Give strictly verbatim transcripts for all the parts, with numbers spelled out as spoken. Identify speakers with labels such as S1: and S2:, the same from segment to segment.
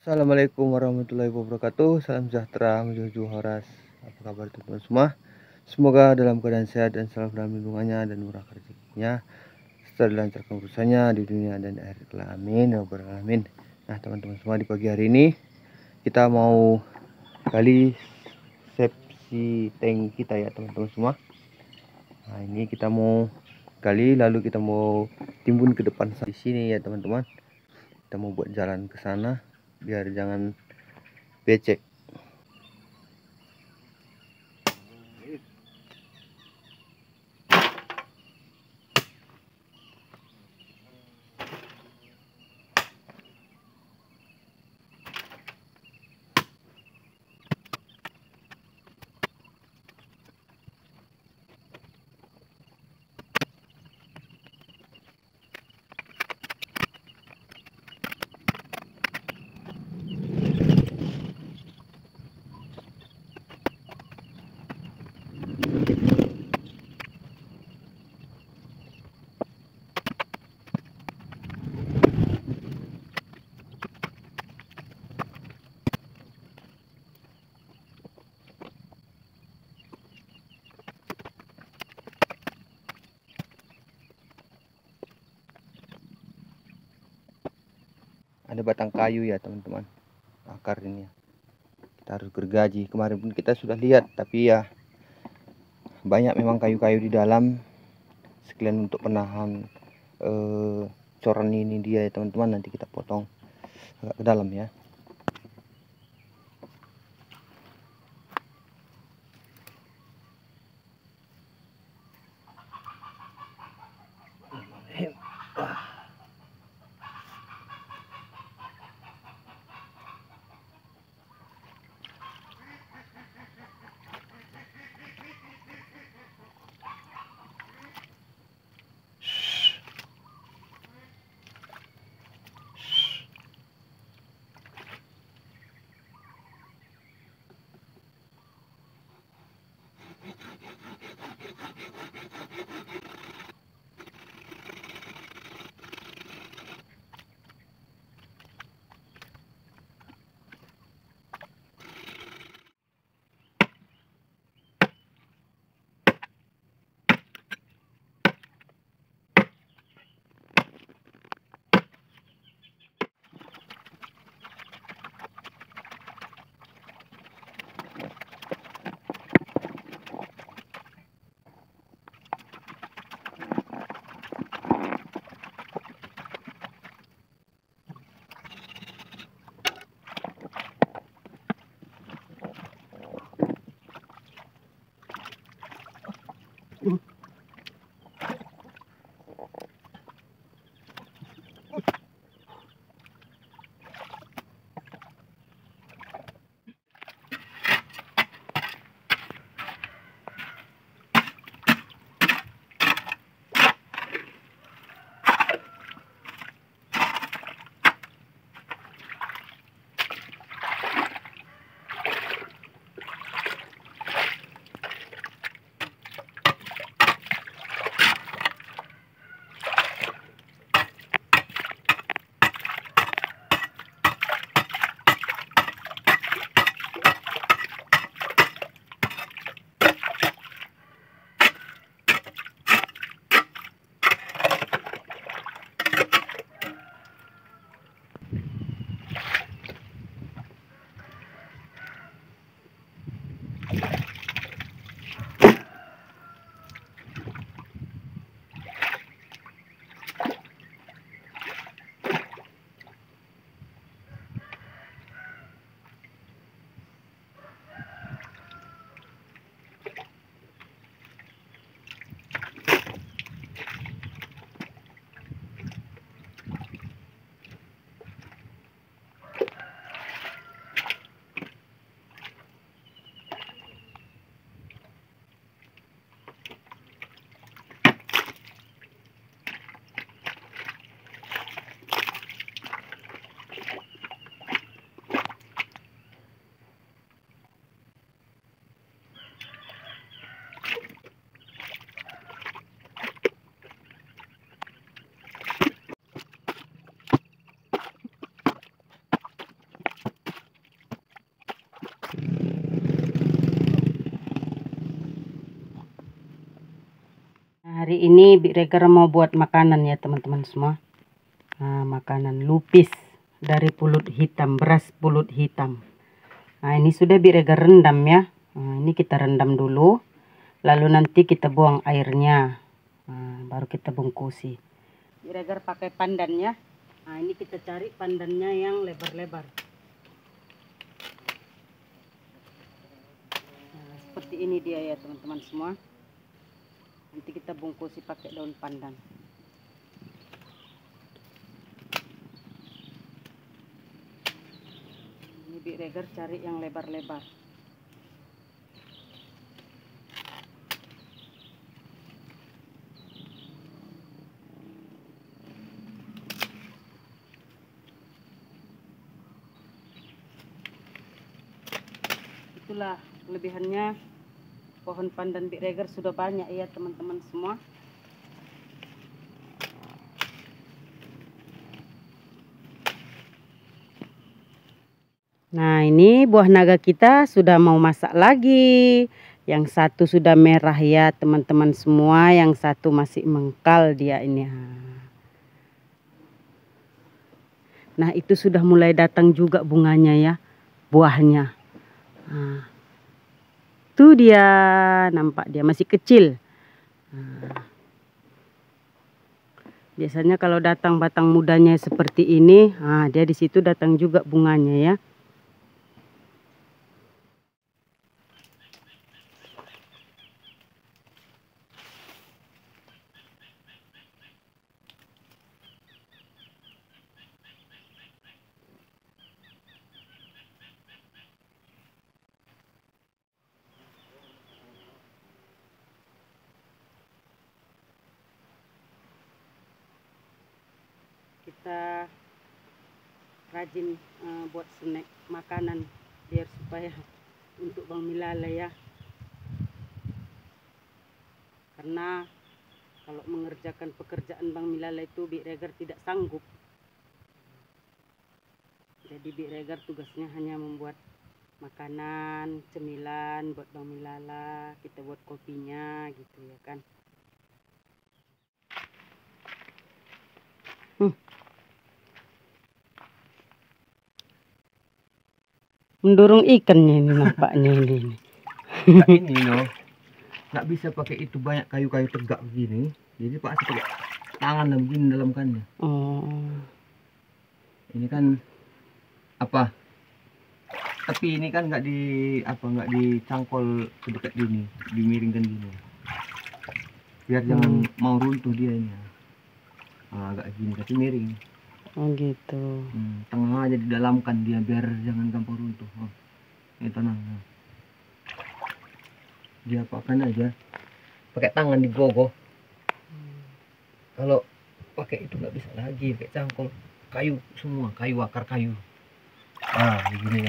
S1: Assalamualaikum warahmatullahi wabarakatuh. Salam sejahtera menuju horas. Apa kabar teman-teman semua? Semoga dalam keadaan sehat dan selalu dalam lindungannya dan murah rezekinya, serta dilancarkan urusannya di dunia dan di akhirat kelak. Amin ya rabbal alamin. Nah teman-teman semua, di pagi hari ini kita mau gali sepsi tank kita ya teman-teman semua. Nah ini kita mau gali, lalu kita mau timbun ke depan di sini ya teman-teman. Kita mau buat jalan ke sana biar jangan becek. Ada batang kayu ya teman-teman, akar ini ya. Kita harus gergaji. Kemarin pun kita sudah lihat, tapi ya banyak memang kayu-kayu di dalam, sekalian untuk penahan eh, coran ini dia ya teman-teman. Nanti kita potong agak ke dalam ya.
S2: Hari ini Bik Regar mau buat makanan ya teman-teman semua. Nah, makanan lupis dari pulut hitam, beras pulut hitam. Nah, ini sudah Bik Regar rendam ya. Nah, ini kita rendam dulu. Lalu nanti kita buang airnya. Nah, baru kita bungkusi. Bik Regar pakai pandan ya. Nah, ini kita cari pandannya yang lebar-lebar. Nah, seperti ini dia ya teman-teman semua. Nanti kita bungkusi pakai daun pandan. Ini Bik Regar cari yang lebar-lebar. Itulah kelebihannya. Pohon pandan Bik Regar sudah banyak ya teman-teman semua. Nah, ini buah naga kita sudah mau masak lagi. Yang satu sudah merah ya teman-teman semua, yang satu masih mengkal dia ini. Nah, itu sudah mulai datang juga bunganya ya, buahnya. Nah, itu dia, nampak dia masih kecil. Nah, biasanya kalau datang batang mudanya seperti ini, nah dia di situ datang juga bunganya ya. Kita rajin uh, buat snack makanan biar supaya untuk Bang Milala ya, karena kalau mengerjakan pekerjaan Bang Milala itu Bik Regar tidak sanggup. Jadi Bik Regar tugasnya hanya membuat makanan, cemilan buat Bang Milala, kita buat kopinya gitu ya kan. Hmm. Mendorong ikannya ini nampaknya ini.
S1: Nah, ini loh, nggak bisa pakai itu banyak kayu-kayu tegak begini. Jadi pak pakai tangan dan begini dalam kannya.
S2: Oh.
S1: Ini kan apa? Tapi ini kan nggak di apa nggak dicangkol ke dekat gini, dimiringkan gini. Biar hmm. jangan mau runtuh dia ini. Nah, agak gini tapi miring.
S2: Oh gitu.
S1: Hmm, tengah aja didalamkan dia biar jangan gampang runtuh. Oh, ini tenang. Oh. Dia apakan aja. Pakai tangan digogoh. Hmm. Kalau pakai itu nggak bisa lagi, pakai cangkol kayu semua, kayu akar kayu. Ah, begini ya.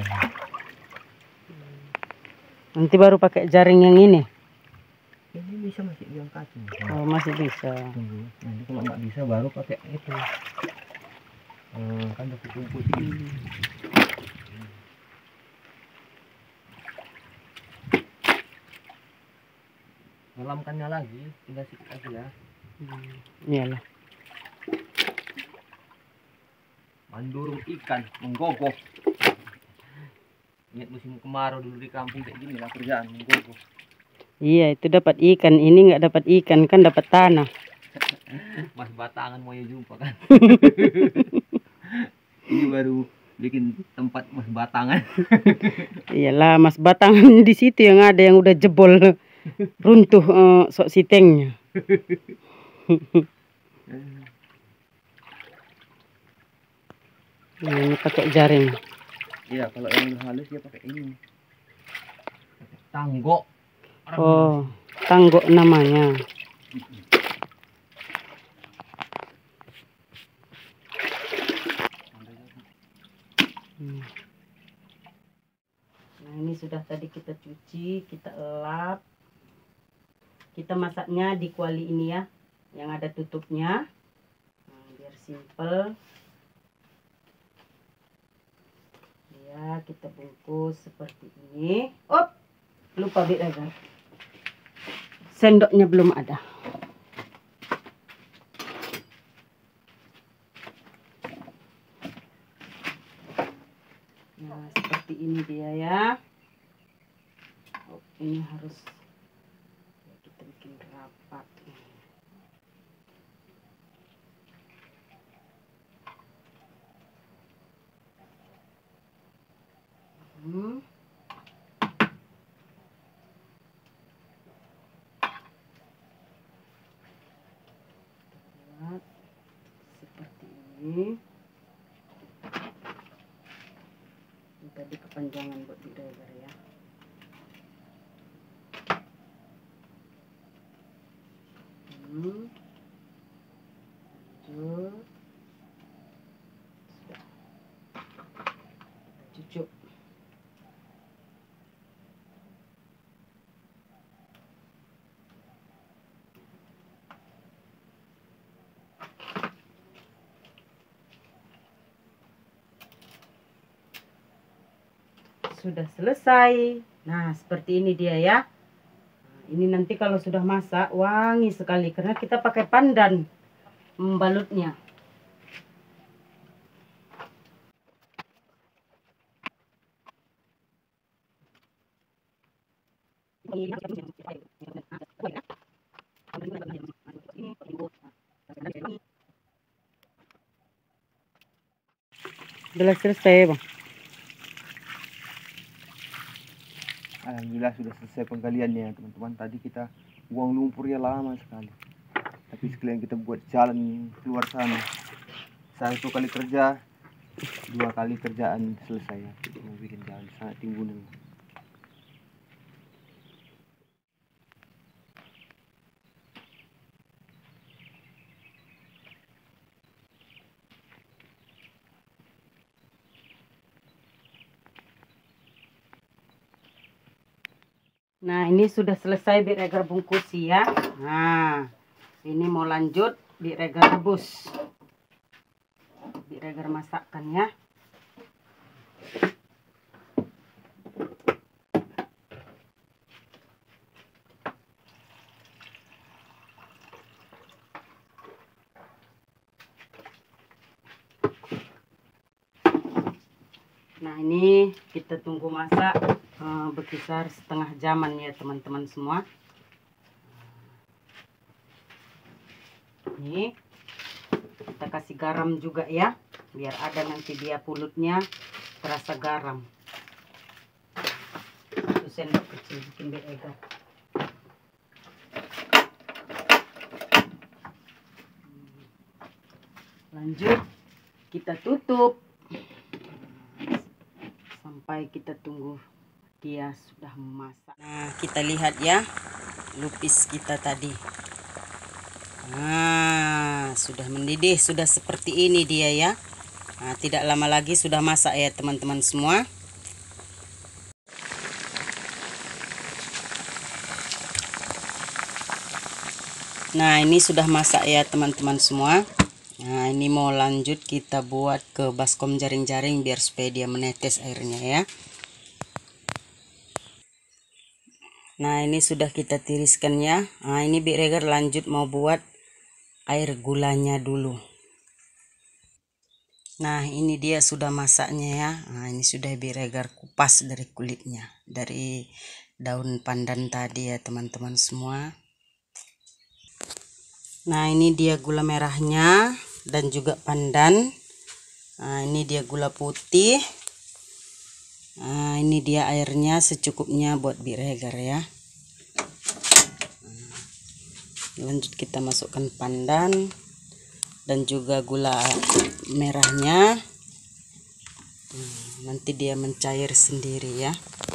S2: Nanti baru pakai jaring yang ini.
S1: Ini bisa masih diangkat.
S2: Oh, masih bisa.
S1: Tunggu. Nanti kalau nggak bisa baru pakai itu. Hmm, kan udah kumpul. Hmm. Dalamkannya lagi, tinggal sedikit lagi ya.
S2: Hmm. Iyalah.
S1: Mandurung ikan, menggogoh. Ingat musim kemarau dulu di kampung kayak gini lah kerjaan, menggogoh.
S2: Iya, itu dapat ikan, ini nggak dapat ikan, kan dapat tanah.
S1: Mas batangan mau jumpa kan. Ini baru bikin tempat mas batangan.
S2: Iyalah, mas batangan di situ yang ada yang udah jebol, runtuh uh, sok sitengnya. Ini pakai jaring.
S1: Iya, kalau yang halus dia pakai ini. Tanggok.
S2: Oh, tanggok namanya. Hmm. Nah, ini sudah tadi kita cuci, kita elap. Kita masaknya di kuali ini ya, yang ada tutupnya. Nah, biar simple. Ya, kita bungkus seperti ini. Op, lupa Bik Regar. Sendoknya belum ada. Nah, seperti ini dia ya. Oh, ini harus kita bikin rapat. Hmm. Buat seperti ini. Ini tadi kepanjangan buat di lebar ya. Hmm. Lanjut. Sudah. Cucuk. Sudah selesai. Nah, seperti ini dia ya. Nah, ini nanti kalau sudah masak wangi sekali karena kita pakai pandan membalutnya. Sudah selesai, Bang.
S1: Alhamdulillah sudah selesai penggaliannya teman-teman. Tadi kita buang lumpurnya lama sekali, tapi sekalian kita buat jalan keluar sana. Satu kali kerja, dua kali kerjaan selesai ya. Kita mau bikin jalan sangat timbunan.
S2: Nah, ini sudah selesai Bik Regar bungkus ya. Nah, ini mau lanjut Bik Regar rebus. Bik Regar masakkan ya. Nah, ini kita tunggu masak uh, berkisar setengah jaman ya teman-teman semua. Ini kita kasih garam juga ya, biar ada nanti dia pulutnya terasa garam. Satu sendok kecil bikin Bik Regar. Lanjut kita tutup sampai kita tunggu dia sudah memasak. Nah, kita lihat ya lupis kita tadi. Nah, sudah mendidih, sudah seperti ini dia ya. Nah, tidak lama lagi sudah masak ya teman-teman semua. Nah, ini sudah masak ya teman-teman semua. Nah, ini mau lanjut kita buat ke baskom jaring-jaring biar supaya dia menetes airnya ya. Nah, ini sudah kita tiriskan ya. Nah, ini Bik Regar lanjut mau buat air gulanya dulu. Nah, ini dia sudah masaknya ya. Nah, ini sudah Bik Regar kupas dari kulitnya, dari daun pandan tadi ya teman-teman semua. Nah, ini dia gula merahnya dan juga pandan. Nah, ini dia gula putih. Nah, ini dia airnya secukupnya buat Bik Regar ya. Lanjut kita masukkan pandan dan juga gula merahnya. Nanti dia mencair sendiri ya.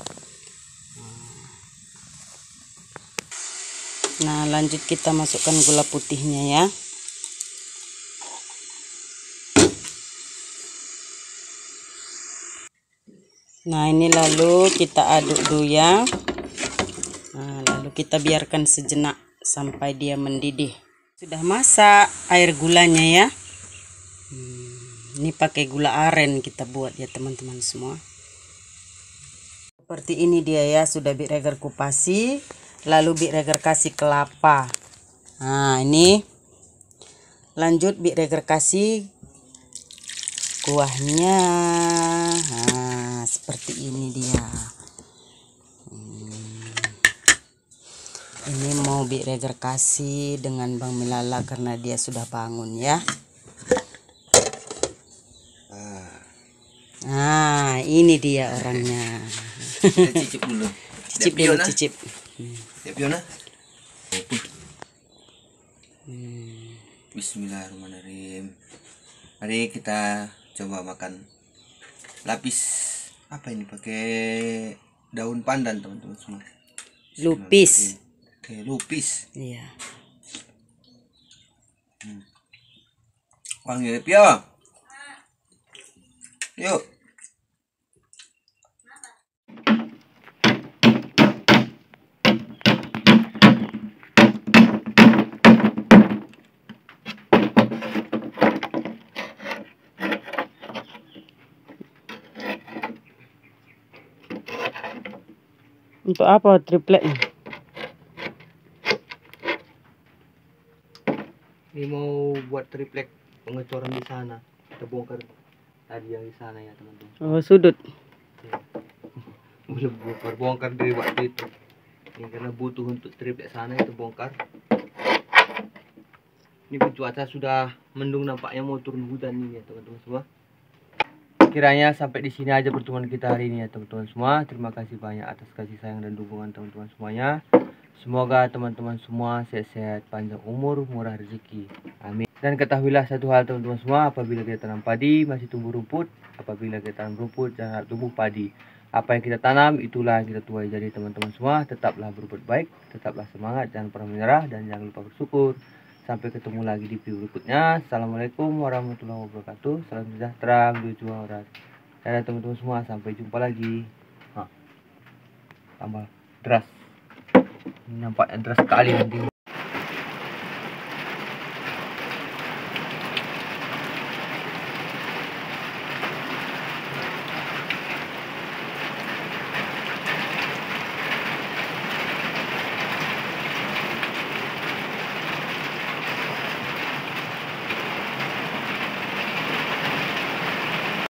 S2: Nah, lanjut kita masukkan gula putihnya ya. Nah, ini lalu kita aduk dulu ya. Nah, lalu kita biarkan sejenak sampai dia mendidih. Sudah masak air gulanya ya. Hmm, ini pakai gula aren kita buat ya teman-teman semua. Seperti ini dia ya, sudah Bik Regar kupasi. Lalu Bik Regar kasih kelapa. Nah, ini lanjut Bik Regar kasih kuahnya. Nah, Bi Regar kasih dengan Bang Milala karena dia sudah bangun ya. Nah, ini dia orangnya.
S1: Kita cicip dulu.
S2: Cicip dulu, cicip.
S1: Siap Yona. Hmm. Bismillahirrahmanirrahim. Mari kita coba makan lapis. Apa ini? Pakai daun pandan teman-teman semua.
S2: Lupis.
S1: Oke, lupis.
S2: Iya.
S1: Hmm. Panggil Pio. Yuk.
S2: Untuk apa triplek ini?
S1: Ini mau buat triplek pengecoran di sana. Kita bongkar tadi yang di sana ya teman-teman.
S2: Oh, sudut.
S1: Ya. Belum bongkar bongkar dari waktu itu. Ini karena butuh untuk triplek sana itu bongkar. Ini cuaca sudah mendung, nampaknya mau turun hujan ini ya teman-teman semua. Kiranya sampai di sini aja pertemuan kita hari ini ya teman-teman semua. Terima kasih banyak atas kasih sayang dan dukungan teman-teman semuanya. Semoga teman-teman semua sehat-sehat, panjang umur, murah rezeki. Amin. Dan ketahuilah satu hal teman-teman semua, apabila kita tanam padi masih tumbuh rumput, apabila kita tanam rumput jangan tumbuh padi. Apa yang kita tanam itulah yang kita tuai. Jadi teman-teman semua tetaplah berbuat baik, tetaplah semangat, jangan pernah menyerah dan jangan lupa bersyukur. Sampai ketemu lagi di video berikutnya. Assalamualaikum warahmatullahi wabarakatuh. Salam sejahtera, menuju horas. Dadah teman-teman semua, sampai jumpa lagi. Hah. Tambah deras. Ini nampaknya deras sekali nanti.